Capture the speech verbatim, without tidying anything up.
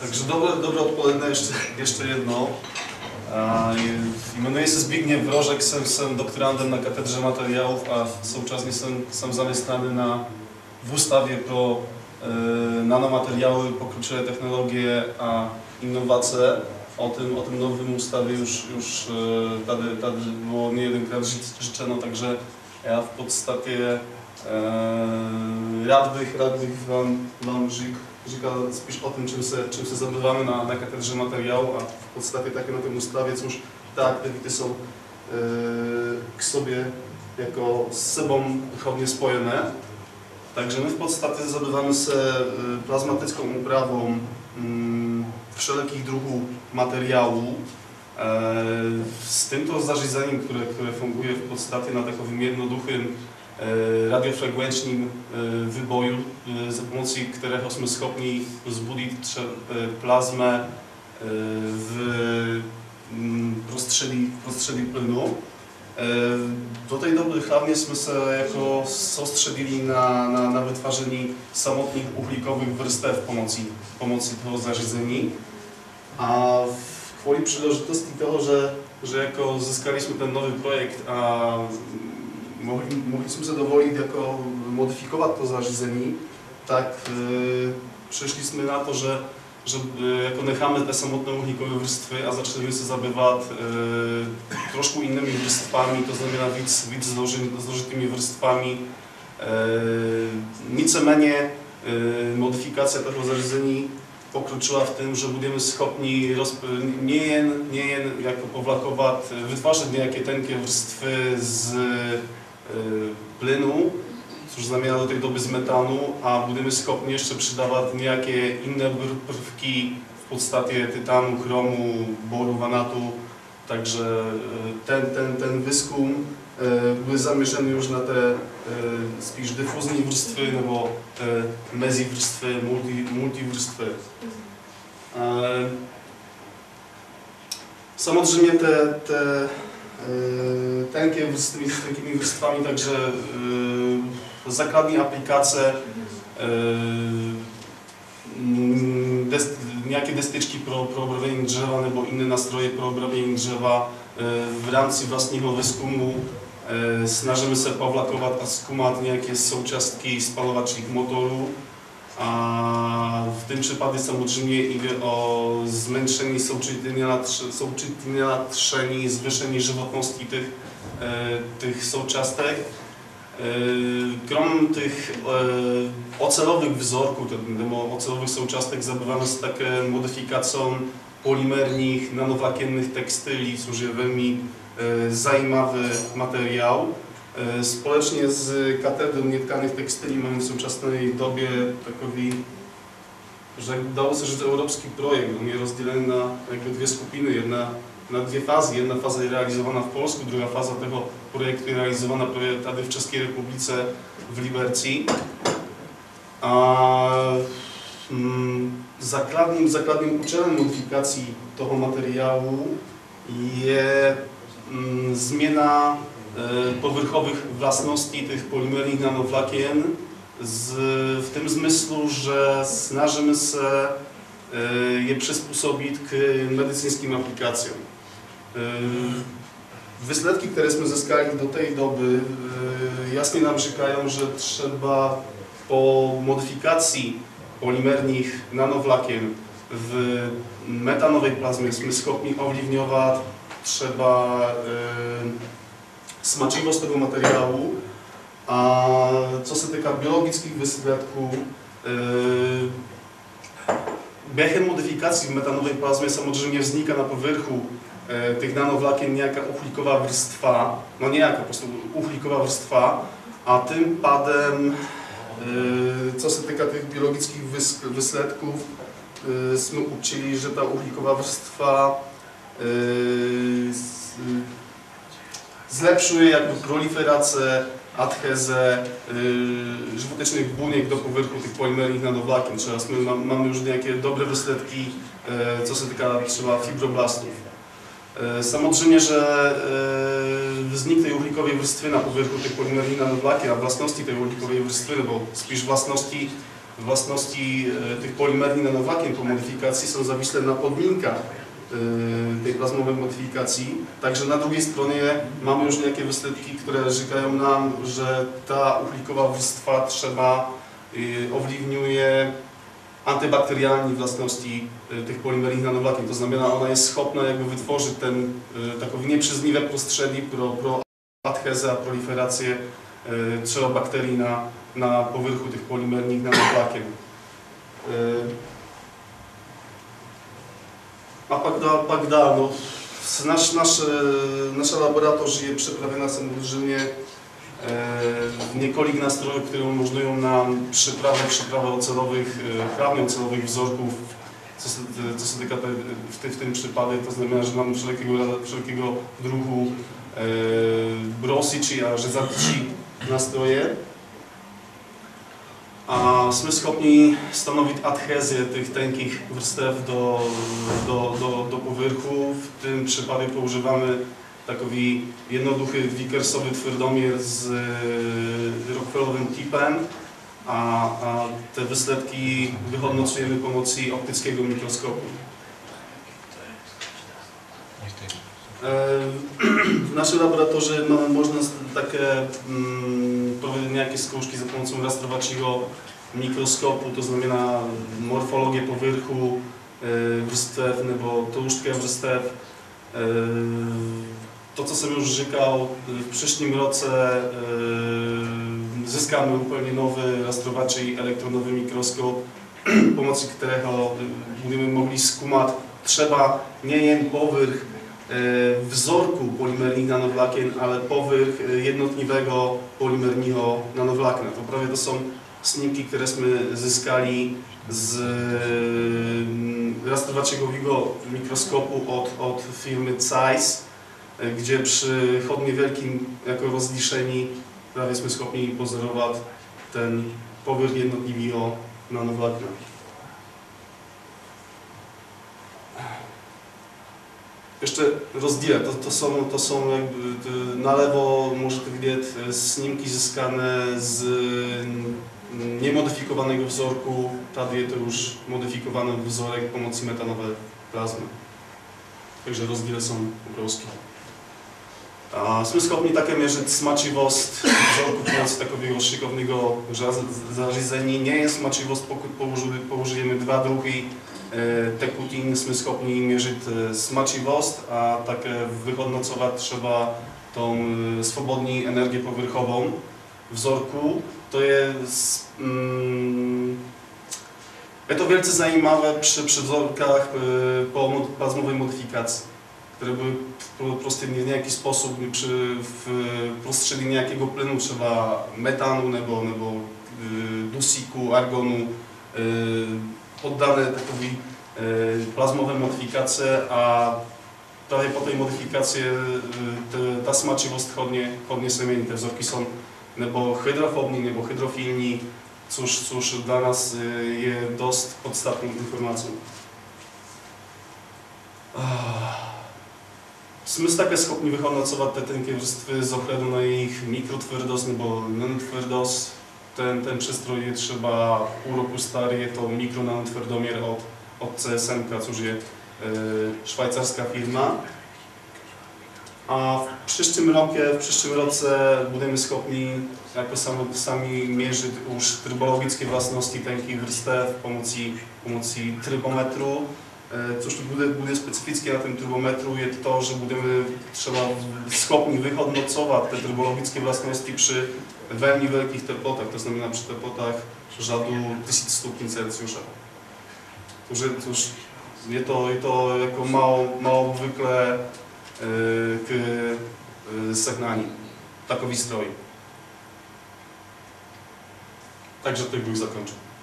Także dobre, dobre odpowiednie jeszcze, jeszcze jedno. Imenuję się Zbigniew Wrożek, jestem doktorandem na Katedrze Materiałów, a současně jsem zaměstnaný na, v Ústavě pro e, nanomateriały, pokroczone technologie a innowacje. O tym, o tym nowym ustawie już, już e, tady, tady było nie jedenkrát řečeno, takže já v podstatě e, rád bych, rád bych vám, vám řík, říkal spíš o tym, czym se, czym se zabýváme na, na Katedrze Materiału a v podstatě také na tom ústavě, což ty aktivity jsou e, k sobě jako s sebou duchovně spojené. Takže my v podstatě zabýváme se plazmatickou úpravou mm, wszelkich druhů materiału. E, z tímto zařízením, které, které funguje v podstatě na takovým jednoduchým e, radiofrekvenčním e, výboju, e, za pomocí kterého jsme schopni vzbudit tře, e, plazmę e, v m, prostředí, prostředí plynu. Do tej doby hlavně jsme se jako soustředili na, na, na vytváření samotných uhlíkových vrstev pomocí, pomocí toho zařízení. A kvůli příležitosti toho, že, že jako získali jsme ten nový projekt a mohli, mohli jsme se dovolit jako modifikovat to zařízení, tak e, přišli jsme na to, že že jako necháme te samotné uhlíkové vrstvy a začali se zabývat e, trošku innymi vrstvami, to znamená víc, víc zloži, zložitými vrstvami. E, Nicméně e, modifikace toho zařízení pokročila v tom, že budeme schopni nejen, nejen jako povlakovat, vytvářet nějaké tenké vrstvy z e, plynu, což znamená do tej doby z metanu, a budeme schopni ještě přidávat nějaké jiné prvky, v podstatě titanu, chromu, boru, vanatu. Takže ten, ten, ten výzkum byl zaměřený už na té spíš difuzní vrstvy nebo mezivrstvy, multi, multivrstvy. Samozřejmě te, te tenké vrstvy s tenkými vrstvami, takže základní aplikace, des, nějaké destičky pro, pro obrobení dřeva nebo jiné nástroje pro obrobení dřeva. V rámci vlastního výzkumu snažíme se povlakovat a zkoumat nějaké součástky spalovačích motorů. A v tom případě samozřejmě jde o zmenšení součetné natření, zvýšení životnosti těch, těch součástek. Krom těch ocelových vzorků nebo ocelových součástek zabýváme se také modifikací polymerních nanovlakenných textilí, což je velmi zajímavý materiál. Společně s katedrou netkaných textilí máme v současné době takový, že dalo se říct, evropský projekt. On je rozdělen na jakby dvě skupiny, jedna na dvě fázy. Jedna fáze je realizovaná v Polsku, druhá fáze toho projektu je realizována tady v České republice v Liberci. A mm, základním, základním účelem modifikací toho materiálu je mm, změna e, povrchových vlastností těch polymerních nanovlakien z, v tom smyslu, že snažíme se e, je přizpůsobit k medicínským aplikacím. Výsledky, které jsme získali do té doby, jasně nám říkají, že třeba po modifikaci polymerních nanovlaken v metanové plazmě jsme schopni ovlivňovat třeba smačivost toho materiálu. A co se týká biologických výsledků, během modifikací v metanové plazmě samozřejmě vzniká na povrchu těch nanovlaken nějaká uhlíková vrstva, no nějaká prostě uhlíková vrstva, a tím pádem, co se týká těch biologických výsledků, jsme učili, že ta uhlíková vrstva zlepšuje jakby proliferace, adheze životečných buněk do povrchu těch polymerních nanovlaken. Třeba jsme, máme už nějaké dobré výsledky, co se týká třeba fibroblastů. Samozřejmě, že vznik té uhlíkové vrstvy na povrchu těch polymerních nanovlaken a vlastnosti té uhlíkové vrstvy, nebo spíš vlastnosti własności tych polimerni nanowłakien po modyfikacji są zawisłe na podminkach tej plazmowej modyfikacji. Także na drugiej stronie mamy już niejakie wyslepki, które rzekają nam, że ta uchlikowa warstwa trzeba owliwniuje antybakterialnie własności tych polimernych nanowłakien. To znamená, ona jest schopna jakby wytworzyć ten takowy nieprzyzniwe prostředí pro, pro adhezę, a proliferację trzeba bakterii na, na povrchu tych polimernych nanowłakien. A pak dál, pak dál, no, naš, naš, nasza laboratoř je připravena samozřejmě w niekolik nastrojów, które umożliwią nam przyprawę, przyprawę ocelowych, chrawnie ocelowych wzorków, co się, co się tyka w, ty, w tym przypadku, to znamená, że mamy wszelkiego, wszelkiego druhu e, brosiči a řezači nastroje. A jsme schopni stanovit adhezję tych tenkich vrstev do, do, do, do povrchu. W tym przypadku poużywamy takový jednoduchý Vickersový tvrdomír s Rockwellowym typem a, a te výsledky vyhodnocujeme pomocí optického mikroskopu. W naszej laboratorze mamy możliwość takie mm, prowadzenia jakieś zkoušky za pomocą rastrovačího mikroskopu, to znamená morfologię povrchu vrstev nebo tłuszczkę vrstev. To, co jsem już říkal, w przyszłym roku zyskamy zupełnie nowy rastrovačí elektronowy mikroskop, pomocí którego będziemy mogli zkoumat třeba nejen povrch wzorku polimernych nanowłakien, ale povrch jednotliwego polimernego nanowłakna. To prawie to są snímky, któreśmy zyskali z rastrovačího mikroskopu od, od firmy Zeiss, gdzie przy chodnie wielkim jako rozliszeni prawie jesteśmy schopni pozorować ten povrch jednotliwego nanowłakna. Jeszcze rozdíly, to, to, są, to są jakby, to na lewo możecie widzieć snímki zyskane z niemodyfikowanego wzorku, tady je to już modyfikowany wzorek pomocí metanowej plazmy. Także rozdíly są obrovské. A jsme schopni také mierzyć smačivost wzorku pomocí takového šikovného zařízení. Nie jest smačivost, pokud použijeme dva druhy tekutin, jsme schopni mierzyć smačivost a také vyhodnocovat třeba tą swobodní energię povrchovą wzorku. To jest, mm, je to wielce zajímavé przy, przy wzorkach y, po plazmowej modyfikacji, które były po prostu w niejaki sposób przy w prostředí niejakiego plynu, trzeba metanu nebo, nebo y, dusíku, argonu, y, poddane takowi y, plazmowej modyfikacji, a prawie po tej modyfikacji y, te, ta smačivost hodně, hodně se mění. Te wzorki są nebo hydrofobní, nebo hydrofilní, což, což dla nás je dost podstatnou informací. Jsme také schopni vyhodnocovat te tenké vrstvy z ohledu na jejich mikrotvrdost nebo nanotvrdost. Ten, ten přístroj je třeba půl roku starý, je to mikronanotvrdomír od, od C S M K, což je e, švajcarská firma. A w przyszłym roku, w przyszłym roce będziemy schopni jako sami, sami mierzyć już trybologickie własności tenkich vrstev pomocí, pomocí trybometru. Což bude, bude specyfickie na tym trybometru je to, że będziemy trzeba schopni wyhodnocować te trybologické vlastnosti przy velmi wielkich teplotach, to znamená przy teplotach rzędu tysiąc stopni Celsjusza. Cóż, je to, je to jako mało, mało obvykle k sehnání takový stroj. Takže teď bych zakončil.